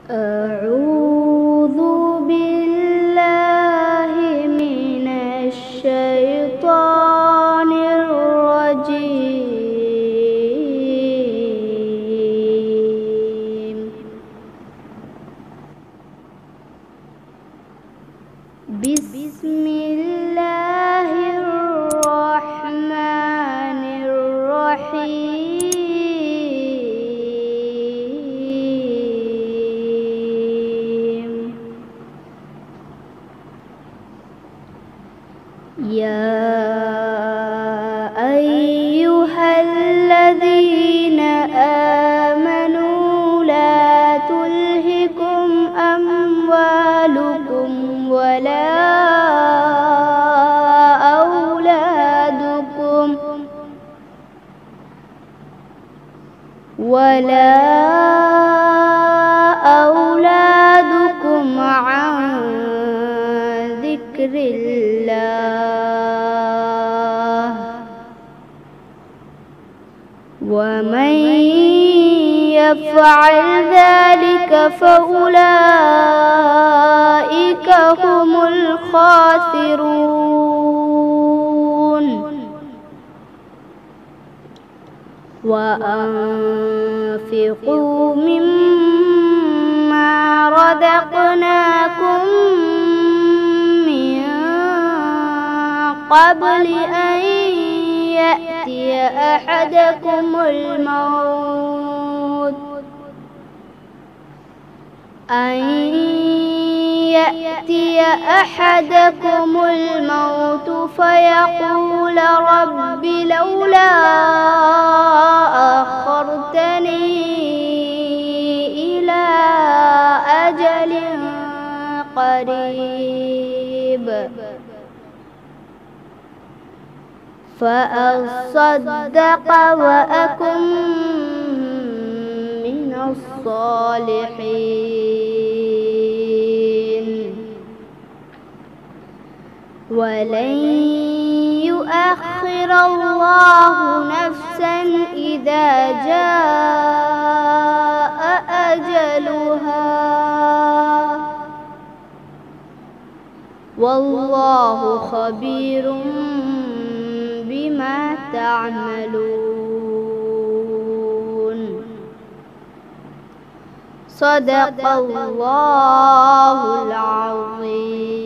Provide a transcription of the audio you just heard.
أعوذ بالله من الشيطان الرجيم. بسم الله الرحمن الرحيم. يا أيها الذين آمنوا لا تلهكم أموالكم أولادكم عن ذكر الله، ومن يفعل ذلك فأولئك هم الخاسرون. وأنفقوا مما رزقناكم من قبل أن يأتي أحدكم الموت فيقول رب لولا أخرتني إلى أجل قريب فأصدق وأكن من الصالحين، ولن يؤخر الله نفسا إذا جاء أجلها، والله خبير بما تعملون. صدق الله العظيم.